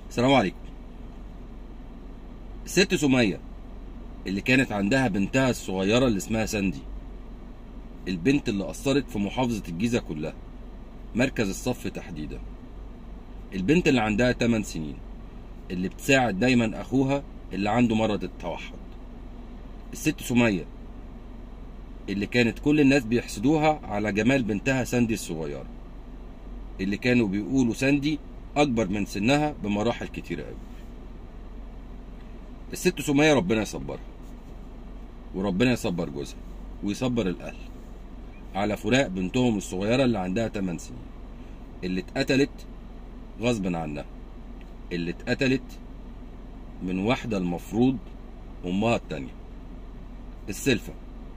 السلام عليكم. الست سمية اللي كانت عندها بنتها الصغيرة اللي اسمها ساندي، البنت اللي أثرت في محافظة الجيزة كلها، مركز الصف تحديدا. البنت اللي عندها 8 سنين، اللي بتساعد دايما أخوها اللي عنده مرض التوحد. الست سمية اللي كانت كل الناس بيحسدوها على جمال بنتها ساندي الصغيرة، اللي كانوا بيقولوا ساندي أكبر من سنها بمراحل كتيرة قوي. الست سمية ربنا يصبرها، وربنا يصبر جوزها ويصبر الأهل على فراق بنتهم الصغيرة اللي عندها 8 سنين، اللي اتقتلت غصب عنها، اللي اتقتلت من واحدة المفروض أمها التانية، السلفة،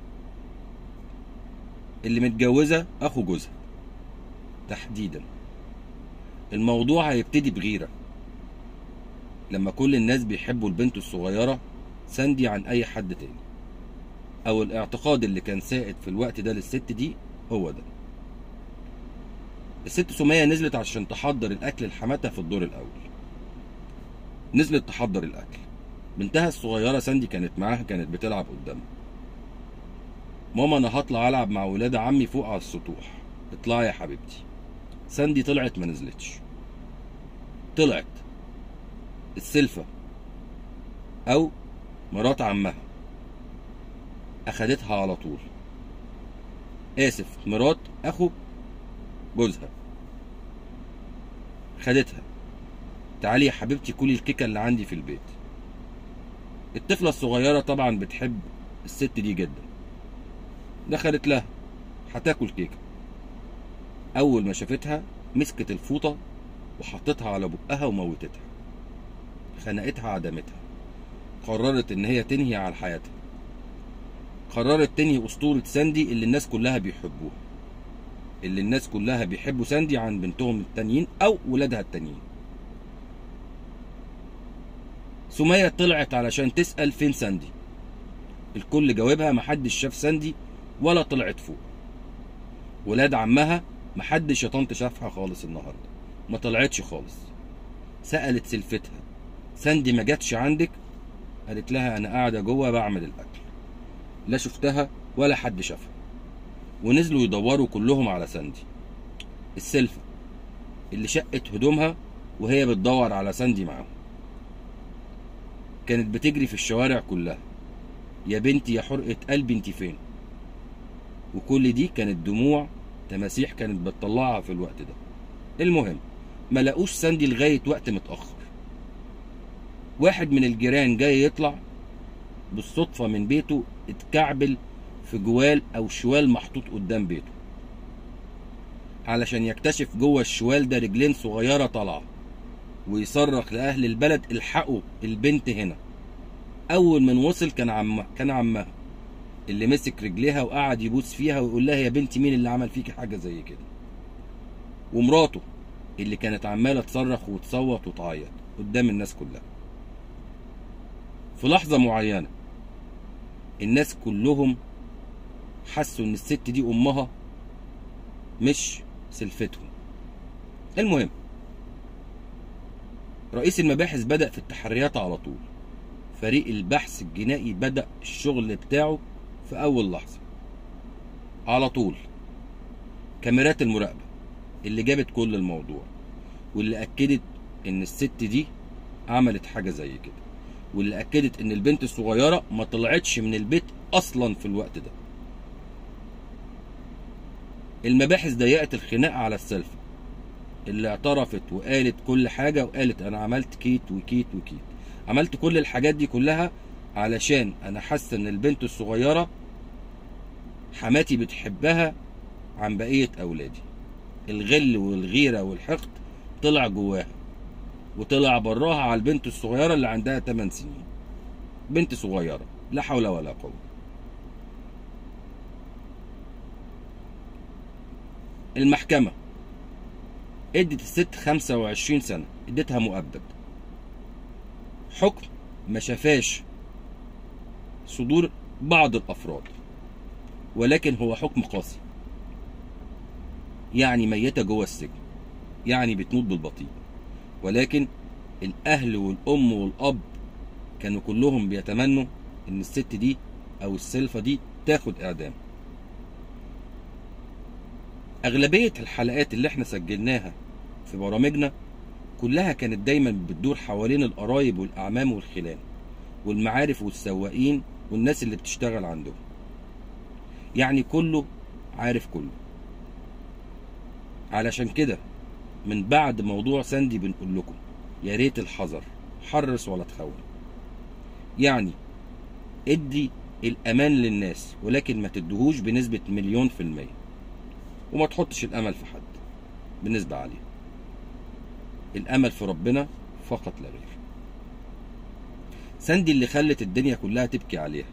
اللي متجوزة أخو جوزها تحديدا. الموضوع هيبتدي بغيرة لما كل الناس بيحبوا البنت الصغيرة ساندي عن أي حد تاني، أو الاعتقاد اللي كان سائد في الوقت ده للست دي هو ده. الست سمية نزلت عشان تحضر الأكل لحماتها في الدور الأول. نزلت تحضر الأكل، بنتها الصغيرة ساندي كانت معاها، كانت بتلعب قدامها. ماما أنا هطلع ألعب مع ولاد عمي فوق على السطوح. اطلعي يا حبيبتي. ساندي طلعت ما نزلتش. طلعت السلفة أو مرات عمها أخدتها على طول. آسف، مرات أخو جوزها خدتها. تعالي يا حبيبتي كلي الكيكة اللي عندي في البيت. الطفلة الصغيرة طبعا بتحب الست دي جدا، دخلت لها هتاكل كيكة. أول ما شافتها مسكت الفوطة وحطتها على بقها وموتتها، خنقتها عدمتها. قررت إن هي تنهي على حياتها، قررت تنهي أسطورة ساندي اللي الناس كلها بيحبوها، اللي الناس كلها بيحبوا ساندي عن بنتهم التانيين أو ولادها التانيين. سمية طلعت علشان تسأل فين ساندي. الكل جاوبها محدش شاف ساندي ولا طلعت فوق. ولاد عمها محدش يا طنط شافها خالص النهارده، ما طلعتش خالص. سألت سلفتها ساندي ما جاتش عندك؟ قالت لها انا قاعده جوه بعمل الاكل، لا شفتها ولا حد شافها. ونزلوا يدوروا كلهم على ساندي. السلفة اللي شقت هدومها وهي بتدور على ساندي معاهم، كانت بتجري في الشوارع كلها، يا بنتي يا حرقة قلبي انت فين؟ وكل دي كانت دموع تماسيح كانت بتطلعها في الوقت ده. المهم ما لقوش ساندي لغاية وقت متأخر. واحد من الجيران جاي يطلع بالصدفة من بيته، اتكعبل في جوال أو شوال محطوط قدام بيته، علشان يكتشف جوه الشوال ده رجلين صغيرة طالعة، ويصرخ لأهل البلد الحقوا البنت هنا. أول من وصل كان عمها اللي مسك رجليها وقعد يبوس فيها ويقول لها يا بنتي مين اللي عمل فيكي حاجة زي كده؟ ومراته اللي كانت عمالة تصرخ وتصوت وتعيط قدام الناس كلها. في لحظة معينة الناس كلهم حسوا ان الست دي امها مش سلفتهم. المهم رئيس المباحث بدأ في التحريات على طول. فريق البحث الجنائي بدأ الشغل بتاعه في اول لحظة على طول. كاميرات المراقبة اللي جابت كل الموضوع، واللي اكدت ان الست دي عملت حاجة زي كده، واللي اكدت ان البنت الصغيرة ما طلعتش من البيت اصلا في الوقت ده. المباحث ضيقت الخناق على السلفة اللي اعترفت وقالت كل حاجة، وقالت انا عملت كيت وكيت وكيت، عملت كل الحاجات دي كلها علشان انا حاسة ان البنت الصغيرة حماتي بتحبها عن بقية اولادي. الغل والغيرة والحقد طلع جواها وطلع براها على البنت الصغيرة اللي عندها 8 سنين. بنت صغيرة لا حول ولا قوة. المحكمة ادت الست 25 سنة، ادتها مؤبد. حكم ما شافاش صدور بعض الافراد، ولكن هو حكم قاسي. يعني ميتة جوه السجن، يعني بتموت بالبطيء، ولكن الاهل والام والاب كانوا كلهم بيتمنوا ان الست دي او السلفة دي تاخد اعدام. اغلبية الحلقات اللي احنا سجلناها في برامجنا كلها كانت دايما بتدور حوالين القرايب والاعمام والخلان والمعارف والسواقين والناس اللي بتشتغل عندهم، يعني كله عارف كله. علشان كده من بعد موضوع ساندي بنقول لكم يا ريت الحذر، حرص ولا تخون. يعني ادي الامان للناس ولكن ما تدهوش بنسبة 1,000,000%، وما تحطش الامل في حد بنسبة عالية. الامل في ربنا فقط لا غير. ساندي اللي خلت الدنيا كلها تبكي عليها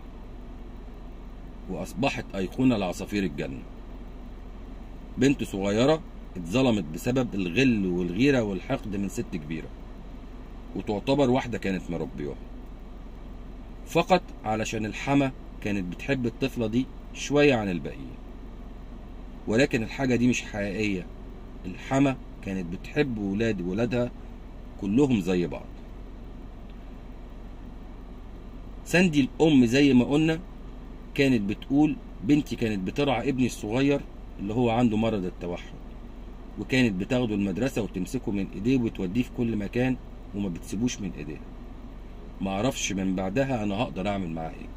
واصبحت ايقونة لعصافير الجنة، بنت صغيرة اتظلمت بسبب الغل والغيرة والحقد من ست كبيرة، وتعتبر واحدة كانت مربياها فقط علشان الحما كانت بتحب الطفلة دي شوية عن الباقيين، ولكن الحاجة دي مش حقيقية. الحما كانت بتحب ولادها كلهم زي بعض. ساندي الأم زي ما قلنا كانت بتقول بنتي كانت بترعى ابني الصغير اللي هو عنده مرض التوحد، وكانت بتاخده المدرسة وتمسكه من ايديه وتوديه في كل مكان وما بتسيبوش من ايديها. معرفش من بعدها انا هقدر اعمل معاه ايه.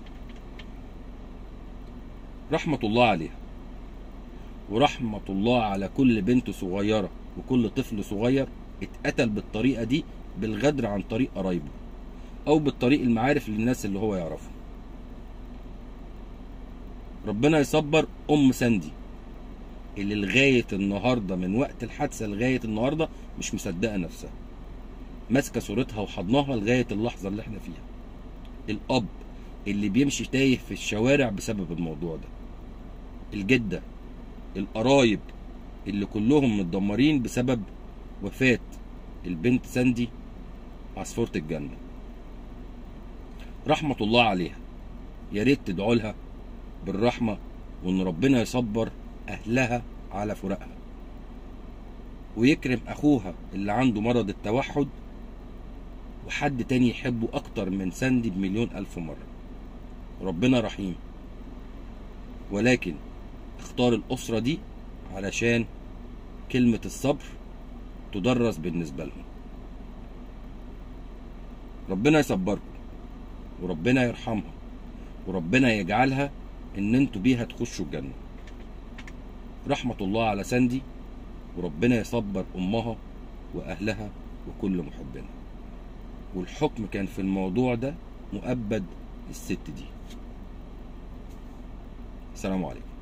رحمة الله عليها ورحمة الله على كل بنت صغيرة وكل طفل صغير اتقتل بالطريقة دي، بالغدر عن طريق قرايبه او بالطريق المعارف للناس اللي هو يعرفه. ربنا يصبر ام ساندي اللي لغاية النهاردة من وقت الحادثة لغاية النهاردة مش مصدقة نفسها، ماسكة صورتها وحضنها لغاية اللحظة اللي احنا فيها. الأب اللي بيمشي تايه في الشوارع بسبب الموضوع ده. الجدة، القرايب اللي كلهم متدمرين بسبب وفاة البنت ساندي عصفورة الجنة. رحمة الله عليها، يا ريت تدعوا لها بالرحمة وان ربنا يصبر اهلها على فراقها ويكرم اخوها اللي عنده مرض التوحد وحد تاني يحبه اكتر من ساندي بمليون الف مرة. ربنا رحيم، ولكن اختار الاسرة دي علشان كلمة الصبر تدرس بالنسبة لهم. ربنا يصبركم وربنا يرحمها وربنا يجعلها ان انتوا بيها تخشوا الجنة. رحمة الله على ساندي وربنا يصبر امها واهلها وكل محبنا. والحكم كان في الموضوع ده مؤبد للست دي. السلام عليكم.